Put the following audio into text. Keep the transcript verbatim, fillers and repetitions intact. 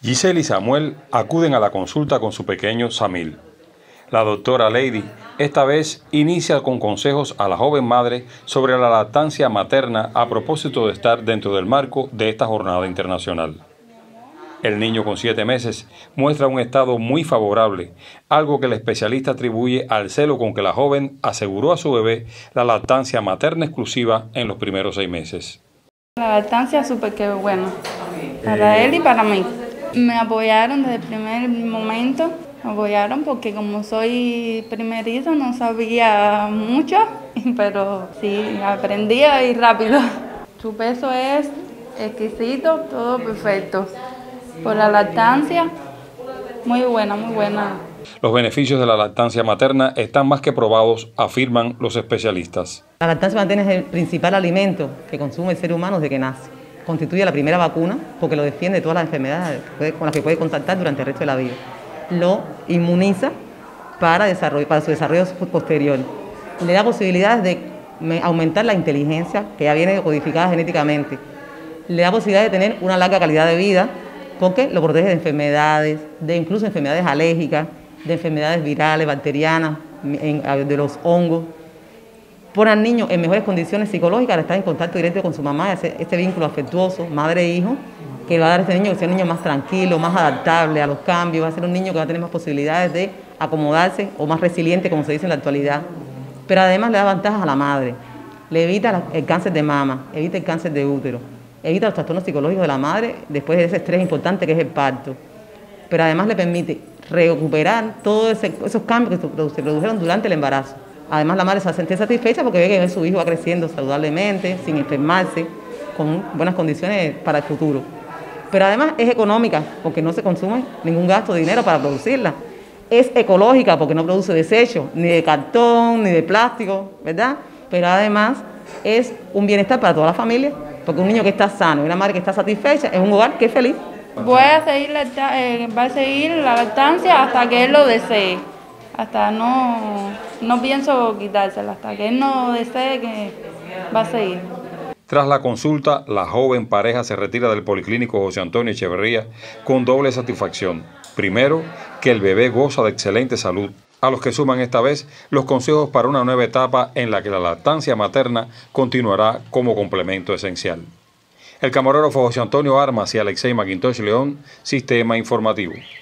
Giselle y Samuel acuden a la consulta con su pequeño Samil. La doctora Lady esta vez inicia con consejos a la joven madre sobre la lactancia materna a propósito de estar dentro del marco de esta jornada internacional. El niño con siete meses muestra un estado muy favorable, algo que el especialista atribuye al celo con que la joven aseguró a su bebé la lactancia materna exclusiva en los primeros seis meses. La lactancia súper que buena, para él y para mí. Me apoyaron desde el primer momento, me apoyaron porque como soy primerizo no sabía mucho, pero sí, aprendía y rápido. Su peso es exquisito, todo perfecto. Por la lactancia, muy buena, muy buena. Los beneficios de la lactancia materna están más que probados, afirman los especialistas. La lactancia materna es el principal alimento que consume el ser humano desde que nace. Constituye la primera vacuna porque lo defiende de todas las enfermedades con las que puede contactar durante el resto de la vida. Lo inmuniza para, desarrollo, para su desarrollo posterior. Le da posibilidades de aumentar la inteligencia, que ya viene codificada genéticamente. Le da posibilidad de tener una larga calidad de vida porque lo protege de enfermedades, de incluso enfermedades alérgicas, de enfermedades virales, bacterianas, de los hongos. Pone al niño en mejores condiciones psicológicas al estar en contacto directo con su mamá, este vínculo afectuoso, madre e hijo, que va a dar a este niño que sea un niño más tranquilo, más adaptable a los cambios, va a ser un niño que va a tener más posibilidades de acomodarse o más resiliente, como se dice en la actualidad. Pero además le da ventajas a la madre, le evita el cáncer de mama, evita el cáncer de útero, evita los trastornos psicológicos de la madre después de ese estrés importante que es el parto. Pero además le permite recuperar todos esos cambios que se produjeron durante el embarazo. Además la madre se va a sentir satisfecha porque ve que su hijo va creciendo saludablemente, sin enfermarse, con buenas condiciones para el futuro. Pero además es económica porque no se consume ningún gasto de dinero para producirla. Es ecológica porque no produce desechos, ni de cartón, ni de plástico, ¿verdad? Pero además es un bienestar para toda la familia, porque un niño que está sano y una madre que está satisfecha es un hogar que es feliz. Voy a seguir la, eh, va a seguir la lactancia hasta que él lo desee. Hasta no, no pienso quitársela, hasta que él no desee que va a seguir. Tras la consulta, la joven pareja se retira del Policlínico José Antonio Echeverría con doble satisfacción. Primero, que el bebé goza de excelente salud, a los que suman esta vez los consejos para una nueva etapa en la que la lactancia materna continuará como complemento esencial. El camarógrafo José Antonio Armas y Alexei Macintosh León, Sistema Informativo.